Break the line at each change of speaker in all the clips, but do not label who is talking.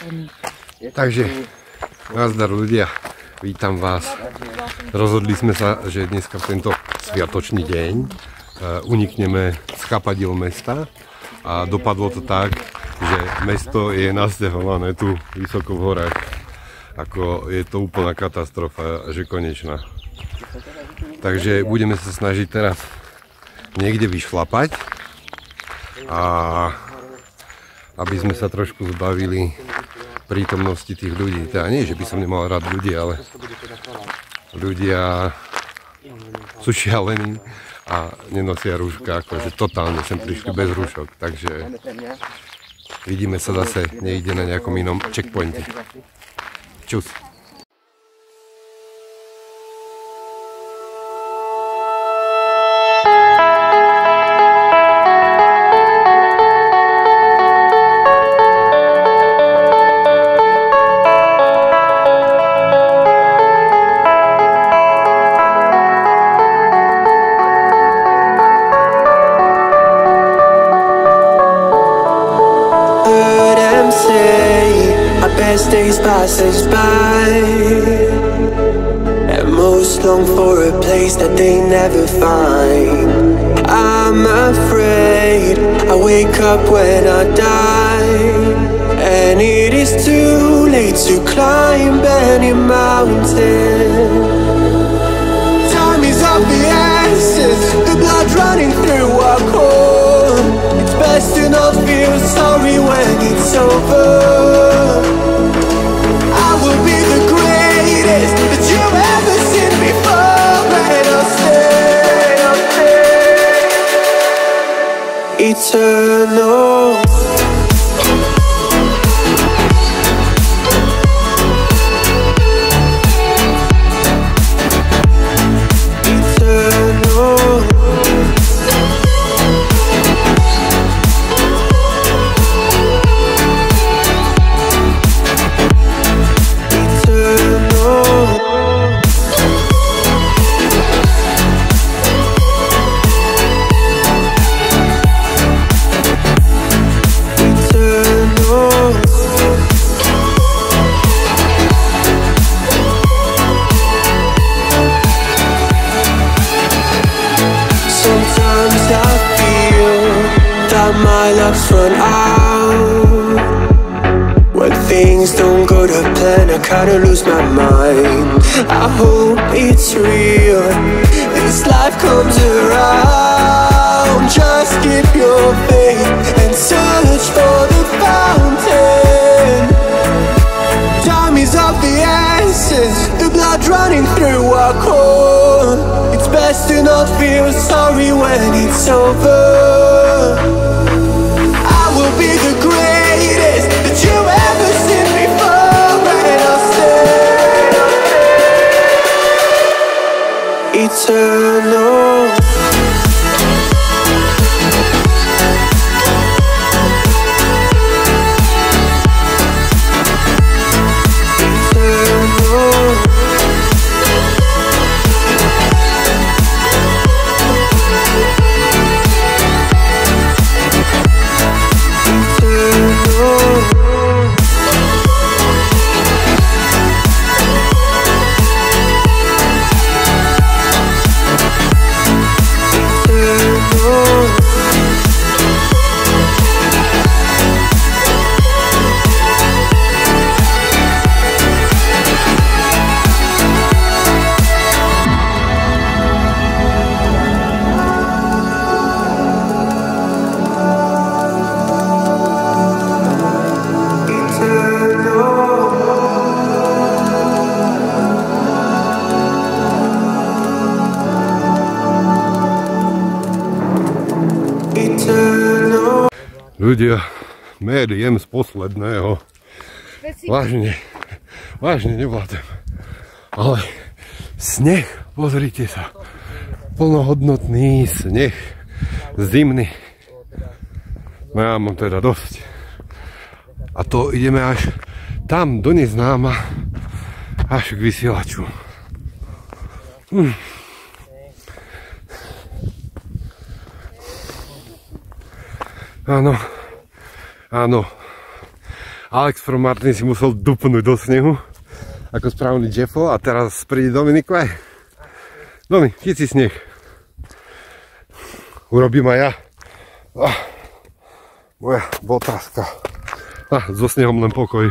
Takže, nazdar ľudia, vítam vás. Rozhodli sme sa, že dneska v tento sviatočný deň unikneme z chapadil mesta a dopadlo to tak, že mesto je nasťahované tu vysoko v horách. Ako je to úplná katastrofa, že konečná. Takže budeme sa snažiť teraz niekde vyšlapať a aby sme sa trošku zbavili prítomnosti tých ľudí. Teda nie, že by som nemal rád ľudí, ale ľudia sú šialení a nenosia rúška, akože totálne sem prišli bez rúšok. Takže vidíme sa zase niekde na nejakom inom checkpointe. Čus.
Days passes by, and most long for a place that they never find. I'm afraid I wake up when I die, and it is too late to climb any mountain. Time is of the essence, the blood running through our core. It's best to not feel sorry when it's over. Will be the greatest that you've ever seen before, and I'll stay eternal. My luck's run out. When things don't go to plan, I kinda lose my mind. I hope it's real, this life comes around. Just keep your faith and search for the fountain. Time is of the essence, the blood running through our core. It's best to not feel sorry when it's over. Be the greatest that you've ever seen before, and I'll stay eternal.
Ľudia, med jem z posledného. Vážne nevládem. Ale sneh, pozrite sa. Plnohodnotný sneh. Zimný. No ja mám teda dosť. A to ideme až tam do neznáma. Až k vysielaču. Áno. Alex from Martin si musel dupnúť do snehu ako správny Jeffo a teraz príde Dominik aj. Domi, chyť si sneh. Urobím aj ja. Moja botáska. So snehom len pokoj.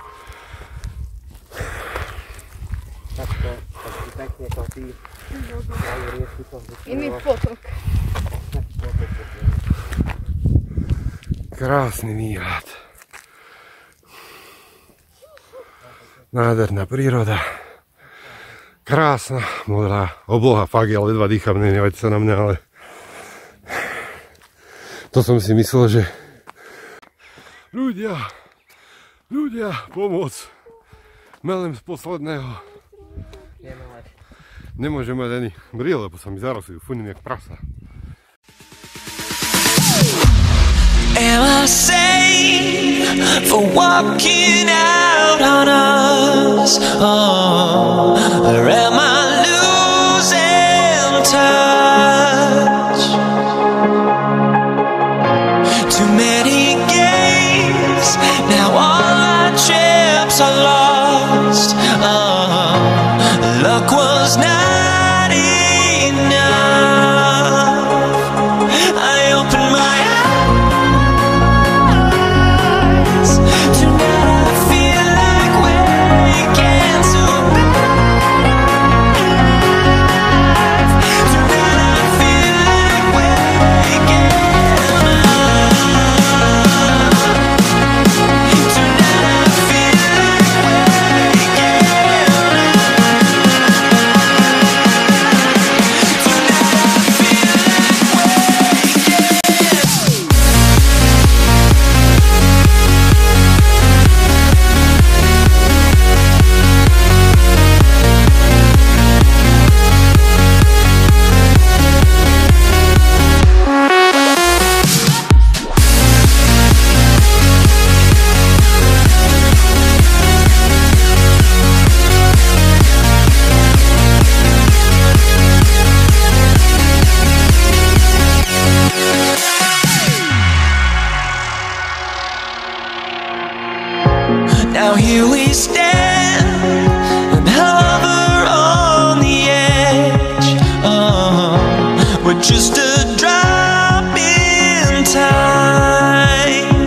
Iný potok.
Krásny výhľad. Nádherná príroda. Krásna, modrá obloha. Fakt, ja ledva dýcham, nenevajte sa na mňa, ale to som si myslel, že ľudia, pomoc. Melem z posledného. Nemôžem mať ani brýle, lebo sa mi zarasujú, funím jak prasa.
Am I safe for walking out on us? Or am I losing touch? Too many games, now all our chips are lost. Luck was not enough. I opened my eyes. Tonight I feel like waking to life. Tonight I feel like waking up. Tonight I feel like waking up. Now here we stand and hover on the edge. We're just a drop in time.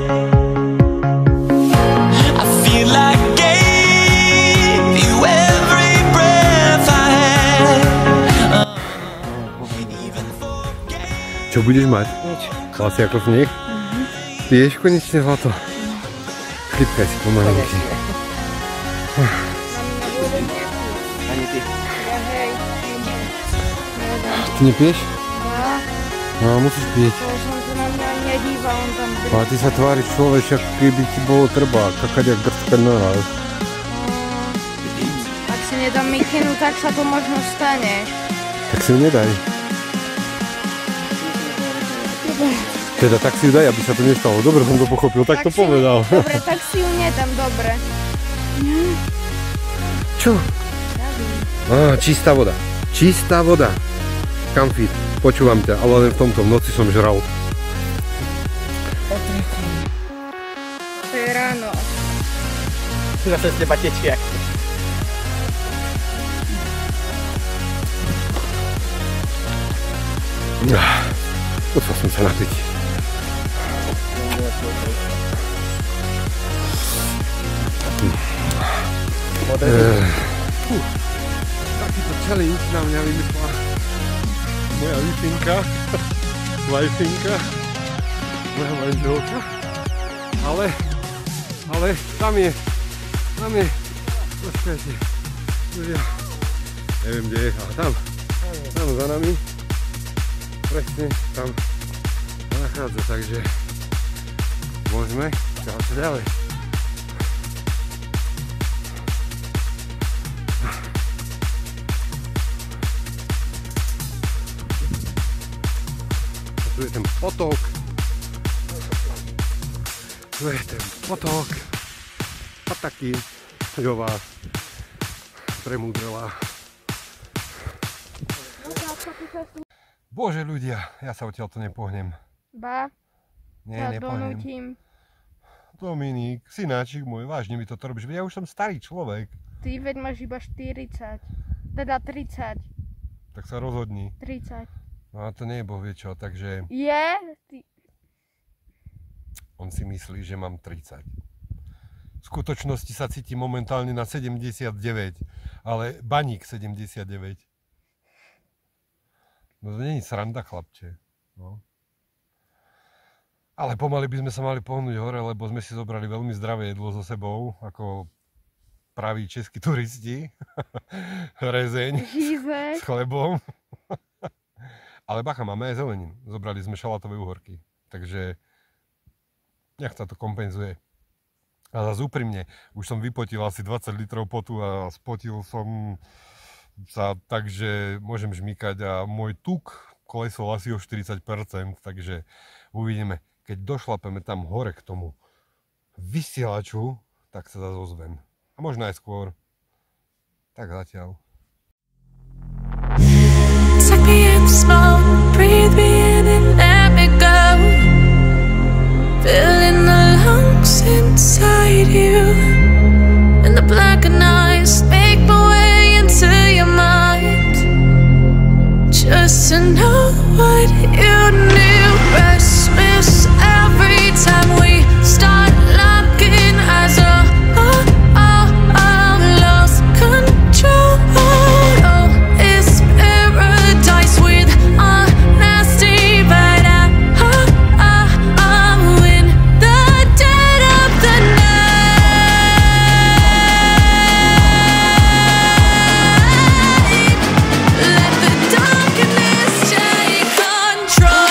I feel like gave you every breath I had. Even forgave.
Čo budeš mať?
Nič.
Hlasy ako sneh? Piješ konečne zlato? Chlipkaj si pomalinky.
Ani ty. Ja hej.
Ty nepiješ?
Ja.
No, musíš piť.
To som sa na mňa nedíval, on tam bol.
A ty sa tváriš človek, ako keby ti bolo treba kakať jak grstka naraz.
Ak si nedám mikinu, tak sa to možno stane.
Tak si ju nedaj. Teda tak si ju daj, aby sa to nestalo. Dobre som to pochopil, tak to povedal.
Dobre, tak si ju nedám, dobre.
Čo? Čistá voda. Čistá voda. Kamfit, počúvam ťa, ale len v tomto, v noci som žral.
To je ráno.
Zase z teba tečie.
Musel som sa napiť. Takýto challenge na mňa vymyslela moja Wi-Finka, moja manželka, ale tam je, počkajte, neviem kde je, ale tam za nami, presne tam nachádza, takže môžeme kráčať ďalej. Tu je ten potok. Pataky. Jová. Premúdrela. Bože ľudia, ja sa odtiaľto nepohnem.
Ba,
Nie,
ja
nepohnem.
donútim.
Dominik, synáčik môj, vážne mi toto robíš, ja už som starý človek.
Ty veď máš iba 40. Teda 30.
Tak sa rozhodni.
30.
No a to nie je boh vie čo, takže
Je? Ty...
on si myslí, že mám 30. V skutočnosti sa cíti momentálne na 79, ale baník 79. No to nie je sranda, chlapče. No. Ale pomaly by sme sa mali pohnúť hore, lebo sme si zobrali veľmi zdravé jedlo so sebou, ako praví českí turisti. Rezeň s chlebom. Ale bacha, máme aj zeleninu. Zobrali sme šalátové uhorky. Takže nech sa to kompenzuje. A zase úprimne, už som vypotil asi 20 litrov potu a spotil som sa tak, že môžem žmýkať a môj tuk klesol asi o 40%, takže uvidíme. Keď došlapeme tam hore k tomu vysielaču, tak sa zase ozvem. A možno aj skôr. Tak zatiaľ.
Suck me in the smoke, breathe me in and let me go. Filling the lungs inside you. And the blackened eyes make my way into your mind. Just to know what you knew. Restless every time we start locking eyes. Lost control. Oh, it's paradise with honesty, but I'm in the dead of the night. Let the darkness take control.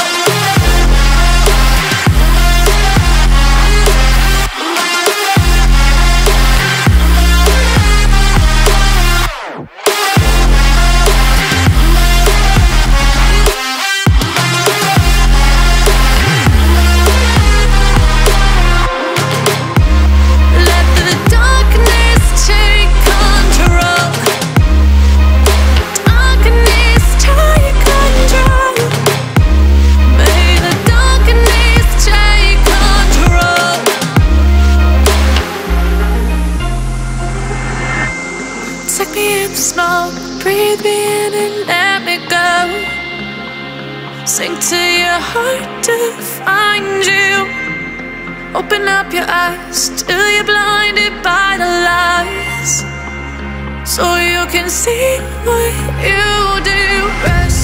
Let the darkness take control. Darkness take control. May the darkness take control. Suck me in the smoke, breathe me in and let me go. Sink to your heart to find you. Open up your eyes till you're blinded by the lies, so you can see what you do. Rest